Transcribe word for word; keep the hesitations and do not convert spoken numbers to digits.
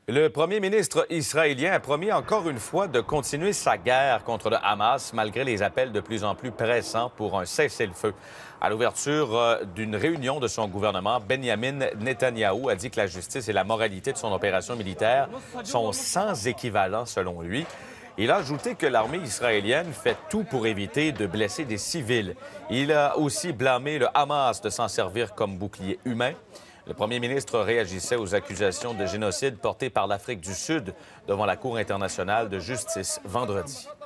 Le premier ministre israélien a promis encore une fois de continuer sa guerre contre le Hamas malgré les appels de plus en plus pressants pour un cessez-le-feu. À l'ouverture euh, d'une réunion de son gouvernement, Benjamin Netanyahou a dit que la justice et la moralité de son opération militaire sont sans équivalent selon lui. Il a ajouté que l'armée israélienne fait tout pour éviter de blesser des civils. Il a aussi blâmé le Hamas de s'en servir comme bouclier humain. Le premier ministre réagissait aux accusations de génocide portées par l'Afrique du Sud devant la Cour internationale de justice vendredi.